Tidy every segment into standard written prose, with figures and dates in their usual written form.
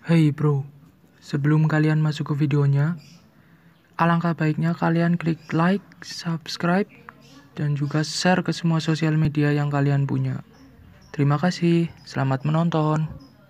Hey bro, sebelum kalian masuk ke videonya, alangkah baiknya kalian klik like, subscribe, dan juga share ke semua sosial media yang kalian punya. Terima kasih, selamat menonton.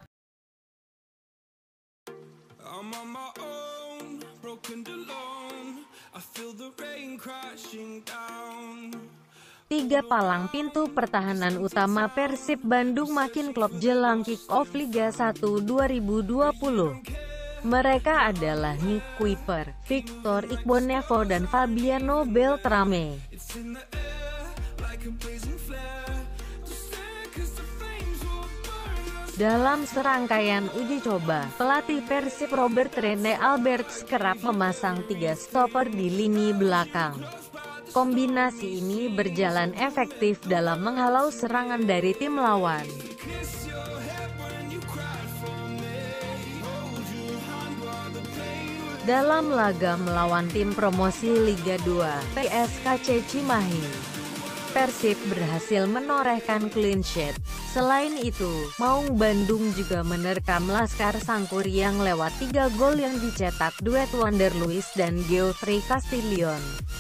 I'm on my own, broken alone. I feel the rain crashing down. Tiga palang pintu pertahanan utama Persib Bandung makin klop jelang kick-off Liga 1 2020. Mereka adalah Nick Kuiper, Victor Igbonevo dan Fabiano Beltrame. It's in the air, like a blazing flare. Just stare 'cause the flames will burn us. Dalam serangkaian uji coba, pelatih Persib Robert Rene Alberts kerap memasang tiga stopper di lini belakang. Kombinasi ini berjalan efektif dalam menghalau serangan dari tim lawan. Kiss your head when you cried for me. Hold your hand while the pain was. Dalam laga melawan tim promosi Liga 2, PSKC Cimahi, Persib berhasil menorehkan clean sheet. Selain itu, Maung Bandung juga menerkam Laskar Sangkuriang lewat 3 gol yang dicetak duet Wander Luiz dan Geoffrey Castillion.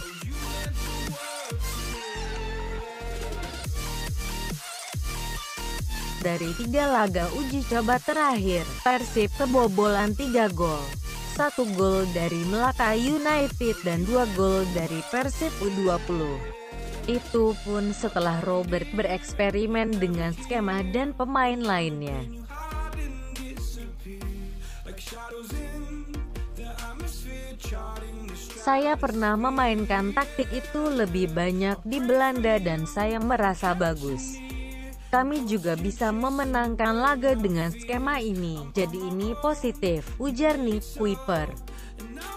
Dari 3 laga uji coba terakhir, Persib kebobolan 3 gol. 1 gol dari Melaka United dan 2 gol dari Persib U20. Itu pun setelah Robert bereksperimen dengan skema dan pemain lainnya. I didn't disappear like shadows in the atmosphere, charting the street. Saya pernah memainkan taktik itu lebih banyak di Belanda dan saya merasa bagus. Kami juga bisa memenangkan laga dengan skema ini, jadi ini positif, ujar Nick Kuiper. And now